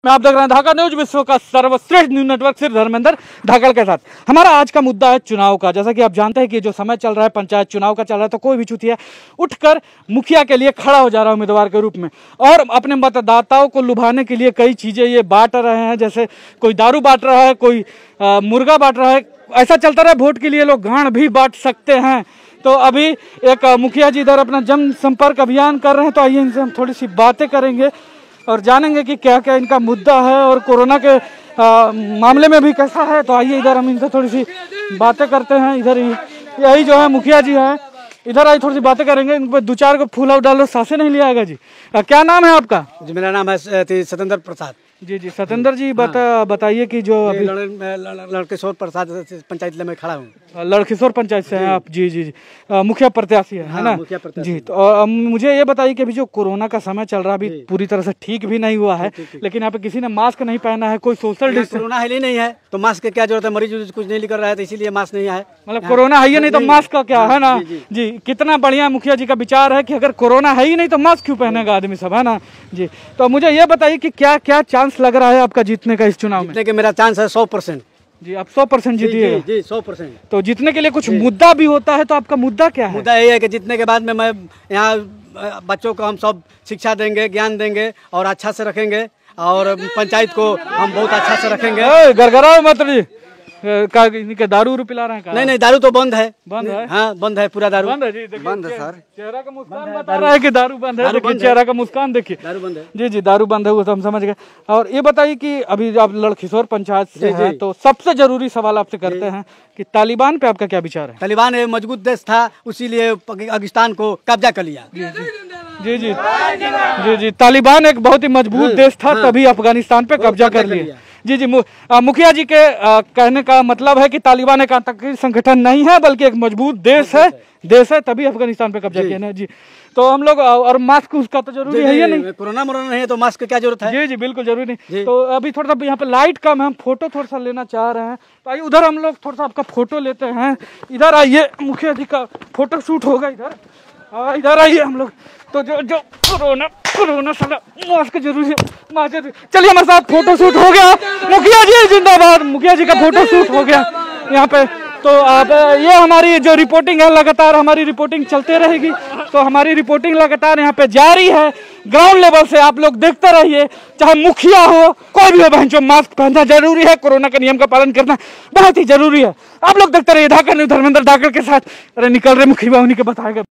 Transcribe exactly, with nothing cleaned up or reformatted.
मैं आप देख रहे हैं ढाका न्यूज, विश्व का सर्वश्रेष्ठ न्यूज नेटवर्क सिर्फ धर्मेंद्र धाकड़ के साथ। हमारा आज का मुद्दा है चुनाव का। जैसा कि आप जानते हैं कि जो समय चल रहा है पंचायत चुनाव का चल रहा है, तो कोई भी चुतिया उठकर मुखिया के लिए खड़ा हो जा रहा है उम्मीदवार के रूप में, और अपने मतदाताओं को लुभाने के लिए कई चीजें ये बांट रहे हैं। जैसे कोई दारू बांट रहा है, कोई आ, मुर्गा बांट रहा है। ऐसा चलता रहा, वोट के लिए लोग गांड भी बांट सकते हैं। तो अभी एक मुखिया जी इधर अपना जन संपर्क अभियान कर रहे हैं, तो आइए इनसे हम थोड़ी सी बातें करेंगे और जानेंगे कि क्या क्या इनका मुद्दा है और कोरोना के आ, मामले में भी कैसा है। तो आइए इधर हम इनसे थोड़ी सी बातें करते हैं। इधर ही यही जो है मुखिया जी हैं, इधर आई थोड़ी सी बातें करेंगे। इन पर दो चार को फूल डालो, सांसें नहीं लिया आएगा जी। आ, क्या नाम है आपका? जी मेरा नाम है सत्येंद्र प्रसाद। जी जी सत्येंद्र जी, बता बताइए कि जो अभी लड़केश्वर प्रसाद पंचायत में खड़ा हूँ। लड़केश्वर पंचायत से हैं आप? जी जी जी आ, मुखिया प्रत्याशी है, हाँ, है ना? मुखिया प्रत्याशी जी। तो आ, मुझे ये बताइए कि अभी जो कोरोना का समय चल रहा है, अभी पूरी तरह से ठीक भी नहीं हुआ है, लेकिन यहाँ पे किसी ने मास्क नहीं पहना है, कोई सोशल डिस्टेंस। कोरोना है ही नहीं है तो मास्क की क्या जरूरत है? मरीज कुछ नहीं कर रहा है तो इसीलिए मास्क नहीं है। मतलब कोरोना है ही नहीं तो मास्क का क्या है ना? जी, कितना बढ़िया मुखिया जी का विचार है कि अगर कोरोना है ही नहीं तो मास्क क्यों पहनेगा आदमी सब, है ना? जी। तो मुझे ये बताइए कि क्या क्या चांस लग रहा है आपका जीतने का इस चुनाव में? जीतने के मेरा चांस है सौ परसेंट। जी, आप सौ परसेंट जीतिएगा? जी सौ परसेंट। तो जीतने के लिए कुछ मुद्दा भी होता है, तो आपका मुद्दा क्या है? मुद्दा ये है कि जीतने के बाद में मैं यहाँ बच्चों को हम सब शिक्षा देंगे, ज्ञान देंगे और अच्छा से रखेंगे, और पंचायत को हम बहुत अच्छा से रखेंगे। गरगराओ मत जी, का इनके दारू उरू पिला रहे हैं? नहीं नहीं, दारू तो बंद है। बंद है? हाँ बंद है, पूरा दारू बंद है जी। बंद है सर। चेहरा का मुस्कान बता रहा है कि दारू बंद है। देखिए चेहरा का मुस्कान देखिए, दारू बंद है। जी जी दारू बंद है, वो तो हम समझ गए। और ये बताइए कि अभी आप लड़केश्वर पंचायत से हैं, तो सबसे जरूरी सवाल आपसे करते हैं कि तालिबान पे आपका क्या विचार है? तालिबान एक मजबूत देश था, उसीलिए पाकिस्तान को कब्जा कर लिया। जी जी जी जी तालिबान एक बहुत ही मजबूत देश था, तभी अफगानिस्तान पे कब्जा कर लिया। जी जी मुखिया जी के आ, कहने का मतलब है कि तालिबान एक आतंकी संगठन नहीं है, बल्कि एक मजबूत देश है देश है तभी अफगानिस्तान पे कब्जा किया ना। जी। तो हम लोग, और मास्क उसका तो जरूरी है या नहीं? कोरोना मोरोना नहीं है तो मास्क की क्या जरूरत है? जी जी बिल्कुल जरूरी नहीं। तो अभी थोड़ा सा यहाँ पे लाइट कम है, हम फोटो थोड़ा सा लेना चाह रहे हैं, तो आइए उधर हम लोग थोड़ा सा आपका फोटो लेते हैं। इधर आइए, मुखिया जी का फोटो शूट होगा इधर। हाँ इधर आइए हम लोग। तो जो जो कोरोना कोरोना साला मास्क जरूरी है, मास्क जरूरी। चलिए हमारे साथ फोटो शूट हो गया। मुखिया जी जिंदाबाद, मुखिया जी का फोटो शूट हो गया यहाँ पे। तो आप ये हमारी जो रिपोर्टिंग है, लगातार हमारी रिपोर्टिंग चलते रहेगी। तो हमारी रिपोर्टिंग लगातार यहाँ पे जारी है ग्राउंड लेवल से, आप लोग देखते रहिए। चाहे मुखिया हो, कोई भी हो, बहन जो मास्क पहनना जरूरी है, कोरोना के नियम का पालन करना बहुत ही जरूरी है। आप लोग देखते रहिए ढाका न्यूज, धर्मेंद्र धाकड़ के साथ। अरे निकल रहे मुखिया, उन्हीं के बताएगा।